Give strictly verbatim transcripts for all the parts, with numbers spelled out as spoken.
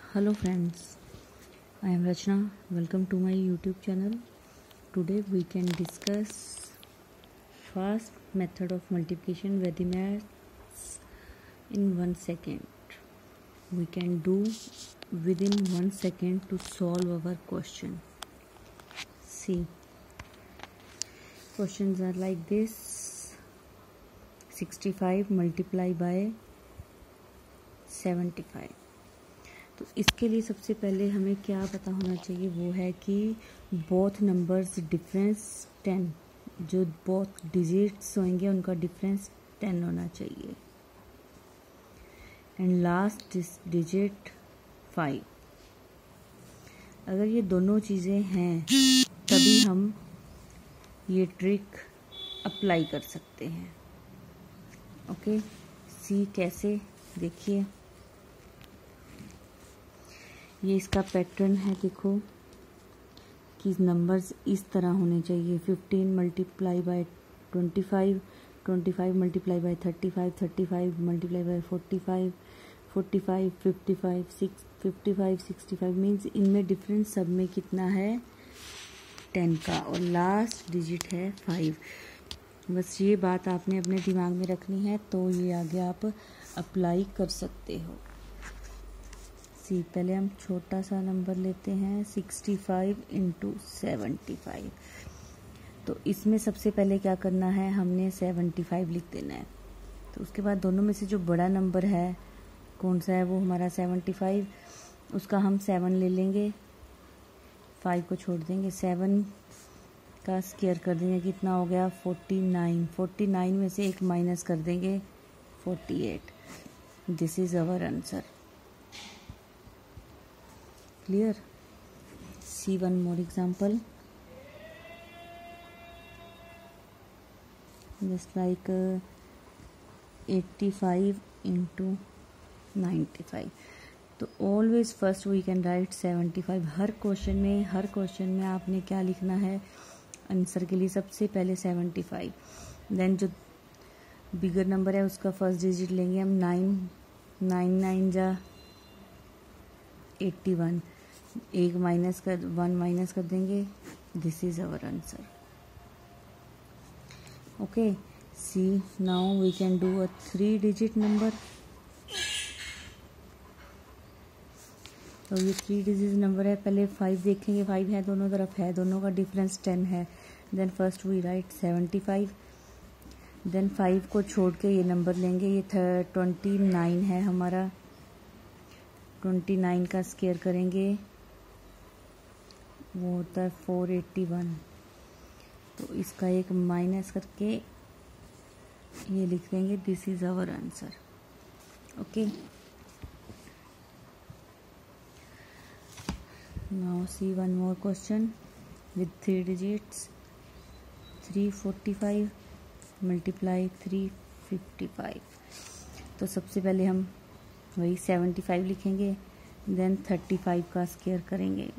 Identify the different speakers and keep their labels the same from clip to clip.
Speaker 1: Hello friends, I am Rachna. Welcome to my YouTube channel. Today we can discuss fast method of multiplication with the maths in one second. We can do within one second to solve our question. See, questions are like this: sixty-five multiply by seventy-five. तो इसके लिए सबसे पहले हमें क्या पता होना चाहिए, वो है कि बोथ नंबर्स डिफरेंस टेन, जो बोथ डिजिट्स होंगे उनका डिफरेंस टेन होना चाहिए, एंड लास्ट डिजिट फाइव। अगर ये दोनों चीज़ें हैं तभी हम ये ट्रिक अप्लाई कर सकते हैं। ओके, सी कैसे, देखिए ये इसका पैटर्न है। देखो कि नंबर्स इस तरह होने चाहिए: fifteen multiply by twenty five, twenty five multiply by thirty five, thirty five multiply by forty five, forty five, fifty five, six fifty five, sixty five. Means इनमें डिफरेंस सब में कितना है, टेन का, और लास्ट डिजिट है five. बस ये बात आपने अपने दिमाग में रखनी है, तो ये आगे आप अप्लाई कर सकते हो। सी, पहले हम छोटा सा नंबर लेते हैं, sixty five into seventy five. तो इसमें सबसे पहले क्या करना है, हमने सेवेंटी फाइव लिख देना है। तो उसके बाद दोनों में से जो बड़ा नंबर है कौन सा है, वो हमारा सेवेंटी फाइव। उसका हम सेवन ले लेंगे, फाइव को छोड़ देंगे, सेवन का स्क्वायर कर देंगे, कितना हो गया, फोर्टी नाइन। फोर्टी नाइन में से एक माइनस कर देंगे, forty eight. This is our answer. Clear? See one more example. Just like uh, eighty-five into ninety-five. तो always first we can write seventy-five. हर क्वेश्चन में हर क्वेश्चन में आपने क्या लिखना है आंसर के लिए, सबसे पहले सेवेंटी फाइव। देन जो बिगर नंबर है उसका फर्स्ट डिजिट लेंगे हम, नाइन, नाइन नाइन जा एट्टी वन, एक माइनस कर वन माइनस कर देंगे। This is our answer. Okay, see now we can do a three digit number. तो ये थ्री डिजिट नंबर है, पहले फाइव देखेंगे, फाइव है दोनों तरफ, है दोनों का डिफरेंस टेन है। Then first we write seventy five, then five को छोड़ के ये नंबर लेंगे, ये ट्वेंटी नाइन है हमारा, ट्वेंटी नाइन का स्क्वायर करेंगे, वो होता है फोर एट्टी वन। तो इसका एक माइनस करके ये लिख देंगे, this is our answer. Okay, now see one more question with three digits. Three forty five multiply three fifty five. तो सबसे पहले हम वही सेवेंटी फाइव लिखेंगे, देन थर्टी फाइव का स्क्वायर करेंगे,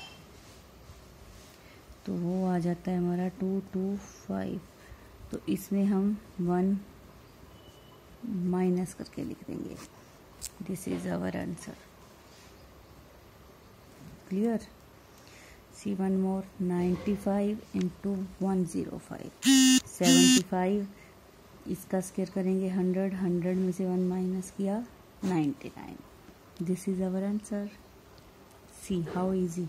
Speaker 1: तो वो आ जाता है हमारा टू टू फाइव। तो इसमें हम वन माइनस करके लिख देंगे, this is our answer. Clear? See one more, ninety five into one zero five, seventy five, इसका स्क्वायर करेंगे हंड्रेड, हंड्रेड में से वन माइनस किया, ninety nine. This is our answer. See how easy.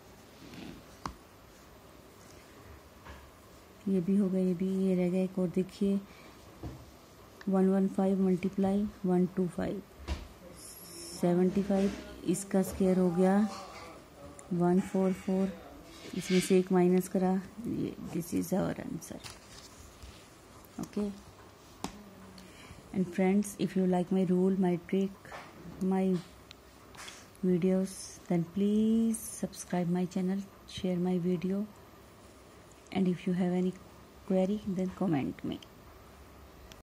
Speaker 1: ये भी हो गया, ये भी, ये रह गया एक और, देखिए one one five multiply one two five, seventy five, इसका स्क्वायर हो गया वन फोर फोर, इसमें से एक माइनस करा, ये this is our answer. Okay, and friends, if you like my rule, my trick, my videos, then please subscribe my channel, share my video, and if you have any query, then comment me.